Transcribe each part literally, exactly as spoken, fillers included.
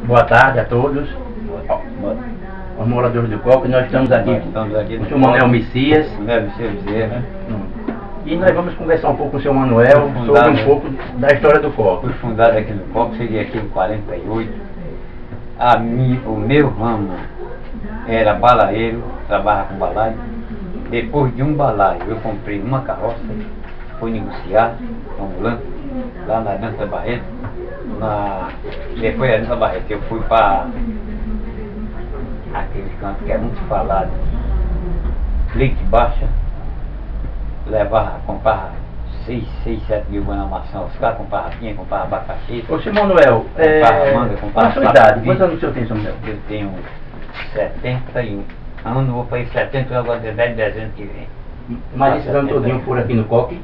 Boa tarde a todos, Boa- os moradores do Coque. Nós estamos aqui Nós estamos aqui com o no senhor Manuel Messias. Manuel Messias Bezerra. E nós vamos conversar um pouco com o senhor Manuel Fui sobre fundado, um pouco da história do Coque. Fui fundado aqui no Coque, cheguei aqui em quarenta e oito. A mim, o meu ramo era balaeiro, trabalhava com balaio. Depois de um balaio, eu comprei uma carroça, fui negociar com ambulante, lá na Dança Barreto. Na... Depois da Dança Barreto, eu fui para aquele canto que é muito falado, Leite Baixa, levava, comprava seis, seis, sete mil na maçã, os caras compravam pinha, compravam abacaxi. Ô senhor Manuel, é... comprava manga, comprava qual a sua idade? Quantos anos o senhor tem, senhor Manuel? Eu tenho setenta e um. Ano vou fazer setenta, agora de dez de dezembro que vem. Mas esses anos todinhos foram aqui no Coque?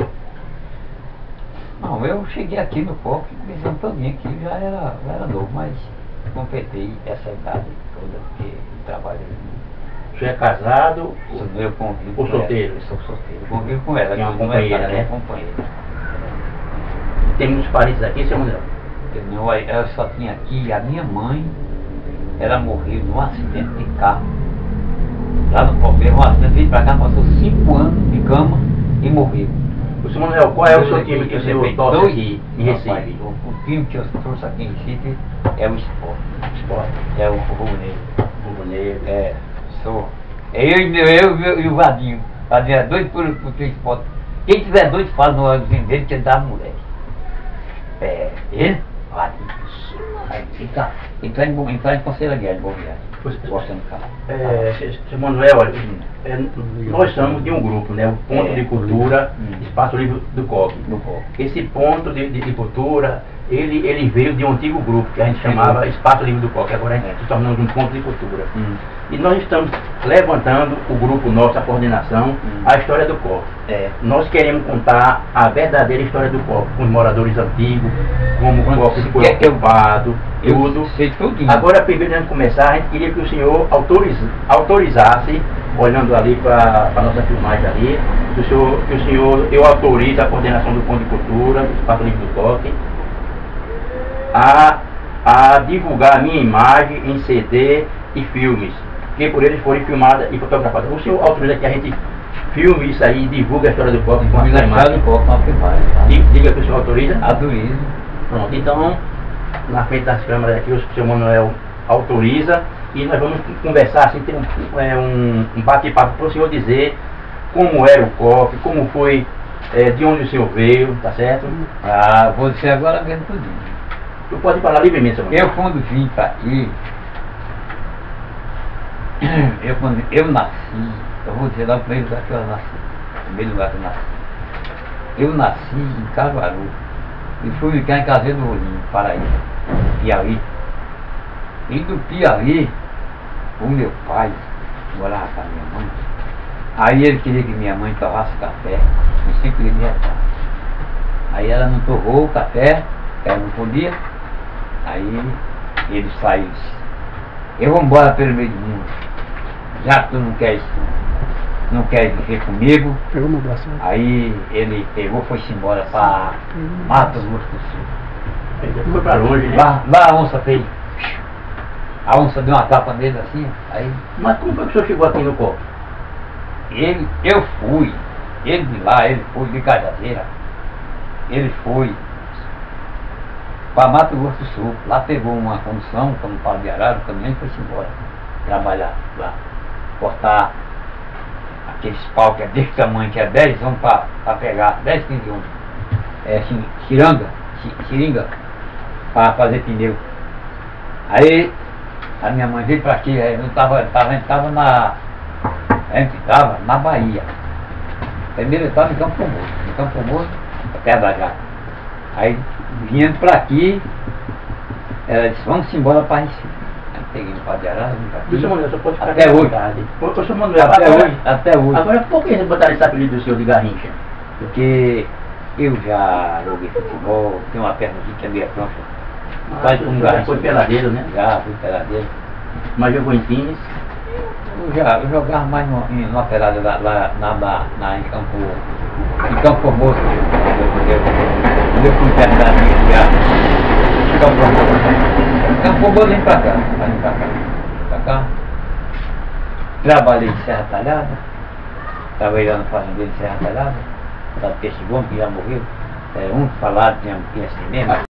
Não, eu cheguei aqui no Coque, esses anos todinhos aqui, já era, já era novo, mas completei essa idade toda, porque trabalho. O senhor é casado? Eu convivo Ou com ela. solteiro? Eu sou solteiro. Eu convivo com ela. Tem uma que não é companheira, casado, né? é companheira. Tem muitos parentes aqui, senhor Manuel? Eu, não, eu só tinha aqui a minha mãe, ela morreu num acidente de carro. Lá no Palmeiras, um acidente, veio pra cá, passou cinco anos de cama e morreu. O senhor Manuel, qual é o seu time que Eu o senhor levei torce dois- aqui em Rapaz, Recife? O, o time que eu trouxe aqui em Recife é o Sport. Esporte, É o Rubro Negro. Rubro Negro. É, sou. É eu, e meu- eu, eu e o Vadinho. O Vadinho é doido por, por ter esporte. Quem tiver doido fala no olhozinho dele que ele dá moleque. É, ele? Vadinho. Aí fica. Entrar em, entrar em Conselho Guerra de Boviagem. Pois- Gostando do carro. É, senhor Manuel, olha, é, nós somos de um grupo, né? O Ponto É. de Cultura, Hum. Espaço Livre do Coque. No Coque. Esse ponto de, de, de cultura, ele, ele veio de um antigo grupo que a gente chamava Espaço Livre do Coque. Agora a gente É. se tornou um ponto de cultura. Hum. E nós estamos levantando o grupo nosso, a coordenação, Hum. a história do Coque. É. Nós queremos contar a verdadeira história do Coque, com os moradores antigos, como o Quando Coque se foi quer que eu- ocupado, Eu tudo. sei tudo. Agora, primeiro, antes de começar, a gente queria que o senhor autoriz, autorizasse, olhando ali para a nossa filmagem ali, que o, senhor, que o senhor, eu autorizo a coordenação do Ponto de Cultura, do Espaço Livre do Coque, a, a divulgar a minha imagem em C D e filmes, que por eles forem filmadas e fotografadas. O senhor autoriza que a gente filme isso aí e divulgue a história do Coque com a sua imagem? do Coque, uma filmagem. Di- Diga que o senhor autoriza? Autorizo. Pronto, então, na frente das câmeras aqui, o senhor Manuel autoriza e nós vamos conversar, assim, ter um, é, um, um bate-papo para o senhor dizer como era o Coque, como foi, é, de onde o senhor veio, tá certo? Ah, vou dizer agora mesmo tudinho. Tu pode falar livremente, senhor Manuel. Eu quando vim para aqui, eu quando eu nasci, eu vou dizer lá o primeiro lugar que eu nasci, o primeiro lugar que eu nasci. Eu nasci em Caruaru e fui ficar em Caseiro do Rolinho, Paraíba, Piauí. E do Piauí, o meu pai morava com a minha mãe. Aí ele queria que minha mãe torrasse café, com cinco litros de retalho. Aí ela não torrou o café, ela não podia. Aí ele saiu, disse, eu vou embora pelo meio do mundo, já que tu não queres, não queres viver comigo. Pegou meu braço. Aí ele pegou, foi-se embora para Mato Grosso do Sul. Ele foi para longe, né? Lá, lá a onça fez, a onça deu uma tapa nele assim, aí Mas como foi que o senhor chegou aqui no Coque? ele, eu fui, ele de lá, ele foi de Cajazeira, ele foi para Mato Grosso do Sul, lá pegou uma condução, como Paulo de Arara, o caminhão e foi-se embora, trabalhar lá, cortar aqueles pau que é desse tamanho, que é dez homens para pegar, dez quilos de homem, é assim, ciranga, ci- seringa, para fazer pneu. Aí a minha mãe veio para aqui, aí eu tava, tava, a gente tava na, a gente tava na Bahia. Primeiro eu estava em Campo Formoso, em Campo Formoso, perto da Jaca. Aí vindo para aqui, ela disse, vamos embora para Recife. Aí peguei no Pau de Arara, vim pra O senhor aqui. Manuel, só pode ficar Até à hoje. vontade. Ô, ô, senhor Manuel, Até agora, hoje, até hoje. agora por que vocês botaram esse apelido do senhor de Garrincha? Porque eu já joguei futebol, tenho uma perna aqui que é meia troncha. Ah, Faz o com senhor já gás. foi peladeiro, né? Já, fui peladeiro. Mas jogou em times. Eu, já, eu jogava mais no, em, numa pelada lá, lá na, na, na, em Campo, em Campo Formoso. Eu, eu, eu fui perto da minha, em Campo Formoso. Campo Bom, vem pra cá, vem pra cá, pra cá. Trabalhei em Serra Talhada, trabalhei lá no fazendeiro de Serra Talhada, da Peixe Bom, que já morreu. É, um falado tinha, tinha assim mesmo.